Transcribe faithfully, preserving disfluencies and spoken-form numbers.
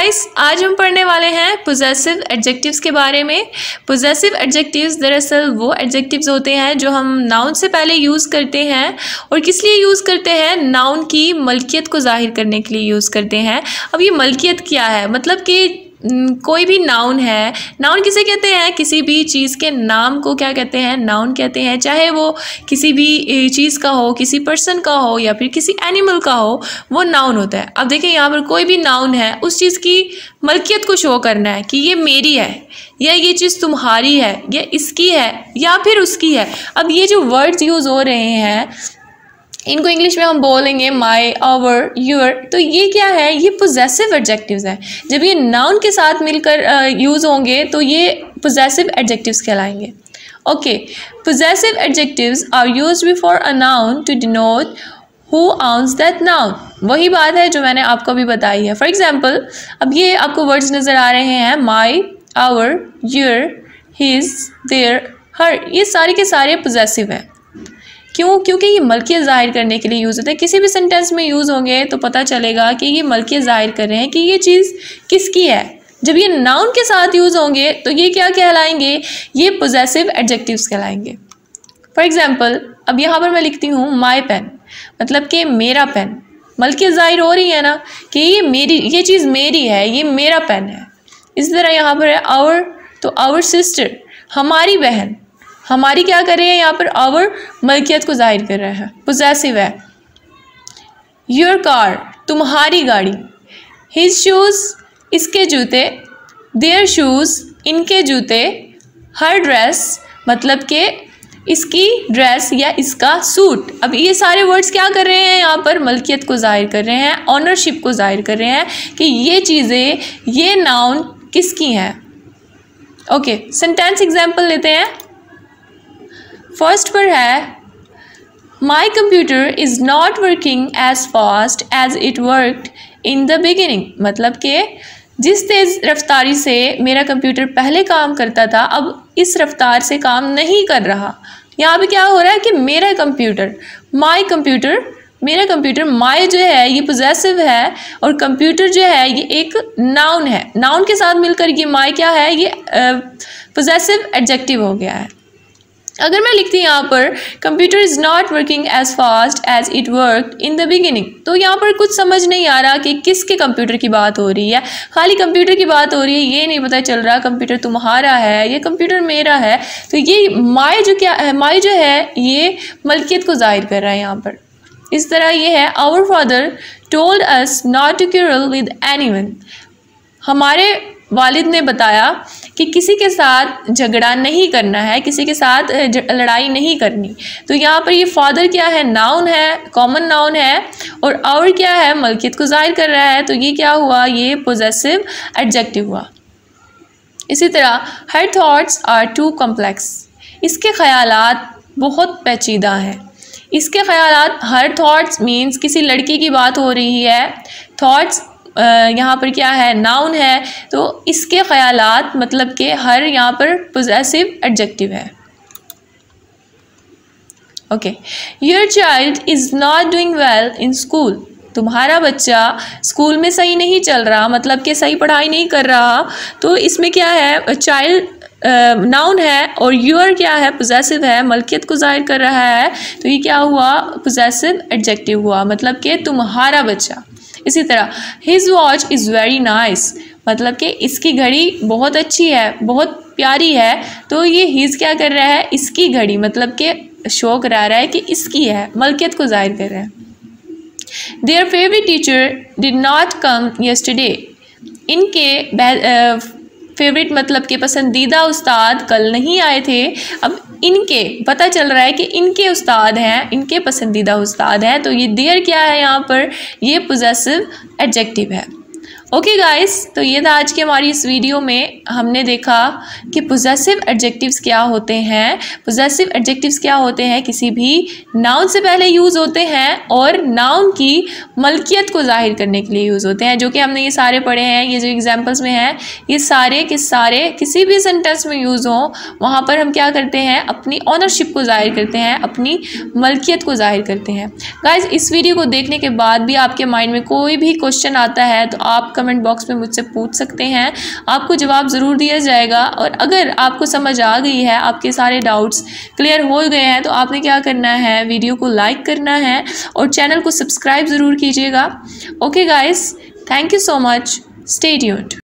Guys, आज हम पढ़ने वाले हैं पोजेसिव एडजेक्टिव्स के बारे में। पोजेसिव एडजेक्टिव्स दरअसल वो एडजेक्टिव्स होते हैं जो हम नाउन से पहले यूज़ करते हैं और किस लिए यूज़ करते हैं, नाउन की मलकियत को जाहिर करने के लिए यूज़ करते हैं। अब ये मलकियत क्या है, मतलब कि कोई भी नाउन है, नाउन किसे कहते हैं, किसी भी चीज़ के नाम को क्या कहते हैं, नाउन कहते हैं। चाहे वो किसी भी चीज़ का हो, किसी पर्सन का हो या फिर किसी एनिमल का हो, वो नाउन होता है। अब देखिए यहाँ पर कोई भी नाउन है, उस चीज़ की मलकियत को शो करना है कि ये मेरी है या ये चीज़ तुम्हारी है या इसकी है या फिर उसकी है। अब ये जो वर्ड्स यूज़ हो रहे हैं इनको इंग्लिश में हम बोलेंगे माई, आवर, योर। तो ये क्या है, ये पोजेसिव एडजेक्टिव्स हैं। जब ये नाउन के साथ मिलकर यूज़ uh, होंगे तो ये पोजेसिव एडजेक्टिव्स कहलाएंगे। Okay, possessive adjectives are used before a noun to denote who owns that noun. वही बात है जो मैंने आपको भी बताई है। फॉर एग्जाम्पल, अब ये आपको वर्ड्स नज़र आ रहे हैं, my, our, your, his, their, her. ये सारे के सारे पोजेसिव हैं। क्यों? क्योंकि ये मलकियत ज़ाहिर करने के लिए यूज़ होते हैं। किसी भी सेंटेंस में यूज़ होंगे तो पता चलेगा कि ये मलकियत ज़ाहिर कर रहे हैं कि ये चीज़ किसकी है। जब ये नाउन के साथ यूज़ होंगे तो ये क्या कहलाएंगे, ये पोजेसिव एडजेक्टिव्स कहलाएंगे। फॉर एग्जाम्पल, अब यहाँ पर मैं लिखती हूँ माई पेन, मतलब कि मेरा पेन। मलकियत ज़ाहिर हो रही है ना कि ये मेरी, ये चीज़ मेरी है, ये मेरा पेन है। इस तरह यहाँ पर है आवर, तो आवर सिस्टर, हमारी बहन। हमारी क्या कर रहे हैं यहाँ पर, आवर मलकियत को जाहिर कर रहा है, पोजेसिव है। योर कार, तुम्हारी गाड़ी। हिज शूज़, इसके जूते। देयर शूज़, इनके जूते। हर ड्रेस, मतलब कि इसकी ड्रेस या इसका सूट। अब ये सारे वर्ड्स क्या कर रहे हैं, यहाँ पर मलकियत को जाहिर कर रहे हैं, ऑनरशिप को जाहिर कर रहे हैं कि ये चीज़ें, ये नाउन किसकी हैं। ओके, सेंटेंस एग्जाम्पल लेते हैं। फर्स्ट पर है, my computer is not working as fast as it worked in the beginning. मतलब कि जिस तेज़ रफ्तारी से मेरा कंप्यूटर पहले काम करता था, अब इस रफ्तार से काम नहीं कर रहा। यहाँ पे क्या हो रहा है कि मेरा कंप्यूटर, माई कंप्यूटर, मेरा कंप्यूटर, माई जो है ये पोजेसिव है और कंप्यूटर जो है ये एक नाउन है। नाउन के साथ मिलकर ये माई क्या है, ये पोजेसिव एडजेक्टिव हो गया है। अगर मैं लिखती हूँ यहाँ पर computer is not working as fast as it worked in the beginning, तो यहाँ पर कुछ समझ नहीं आ रहा कि किसके कंप्यूटर की बात हो रही है। खाली कंप्यूटर की बात हो रही है, ये नहीं पता चल रहा कंप्यूटर तुम्हारा है, ये कंप्यूटर मेरा है। तो ये माई जो क्या है, माई जो है ये मलकियत को जाहिर कर रहा है यहाँ पर। इस तरह ये है, our father told us not to quarrel with anyone. हमारे वालिद ने बताया कि किसी के साथ झगड़ा नहीं करना है, किसी के साथ लड़ाई नहीं करनी। तो यहाँ पर ये फादर क्या है, नाउन है, कॉमन नाउन है, और आवर क्या है, मलकियत को जाहिर कर रहा है। तो ये क्या हुआ, ये पोजेसिव एडजेक्टिव हुआ। इसी तरह her thoughts are too complex. इसके ख्यालात बहुत पेचीदा हैं। इसके ख्यालात, हर थॉट्स मीन्स किसी लड़की की बात हो रही है। थॉट्स यहाँ पर क्या है, नाउन है, तो इसके ख्यालात मतलब कि हर यहाँ पर पोजेसिव एडजेक्टिव है। Okay, your child is not doing well in school. तुम्हारा बच्चा स्कूल में सही नहीं चल रहा, मतलब कि सही पढ़ाई नहीं कर रहा। तो इसमें क्या है, चाइल्ड नाउन है और योर क्या है, पोजेसिव है, मलकियत को जाहिर कर रहा है। तो ये क्या हुआ, पोजेसिव एडजेक्टिव हुआ, मतलब कि तुम्हारा बच्चा। इसी तरह his watch is very nice, मतलब कि इसकी घड़ी बहुत अच्छी है, बहुत प्यारी है। तो ये हिज क्या कर रहा है, इसकी घड़ी, मतलब कि शो करा रहा है कि इसकी है, मलकियत को जाहिर कर रहा है। Their favourite teacher did not come yesterday. इनके फेवरेट मतलब कि पसंदीदा उस्ताद कल नहीं आए थे। अब इनके पता चल रहा है कि इनके उस्ताद हैं, इनके पसंदीदा उस्ताद हैं। तो ये देयर क्या है यहाँ पर, ये पोजेसिव एडजेक्टिव है। ओके गाइस, तो ये था आज की हमारी इस वीडियो में। हमने देखा कि पोजेसिव एडजेक्टिव्स क्या होते हैं। पोजेसिव एडजेक्टिव्स क्या होते हैं, किसी भी नाउन से पहले यूज़ होते हैं और नाउन की मलकियत को जाहिर करने के लिए यूज़ होते हैं, जो कि हमने ये सारे पढ़े हैं। ये जो एग्जांपल्स में हैं, ये सारे के सारे किसी भी सेंटेंस में यूज़ हों, वहाँ पर हम क्या करते हैं, अपनी ऑनरशिप को जाहिर करते हैं, अपनी मलकियत को जाहिर करते हैं। गाइस, इस वीडियो को देखने के बाद भी आपके माइंड में कोई भी क्वेश्चन आता है तो आप कमेंट बॉक्स में मुझसे पूछ सकते हैं, आपको जवाब ज़रूर दिया जाएगा। और अगर आपको समझ आ गई है, आपके सारे डाउट्स क्लियर हो गए हैं, तो आपने क्या करना है, वीडियो को लाइक करना है और चैनल को सब्सक्राइब ज़रूर कीजिएगा। Okay guys, thank you so much, stay tuned.